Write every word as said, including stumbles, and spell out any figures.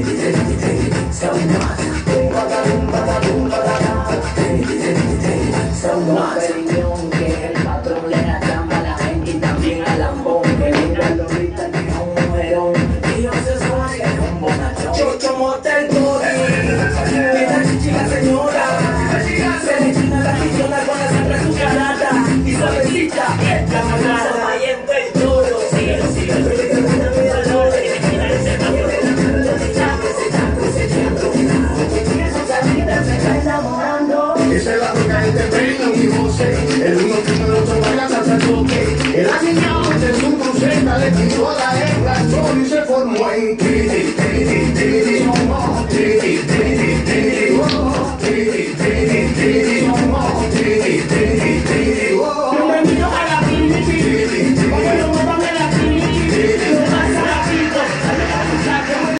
Opinión que el patrón le da chamba a la gente y también al lambón que mira lo grita que es un mujerón y no se sabe que es un bonachón. Chocho Motel.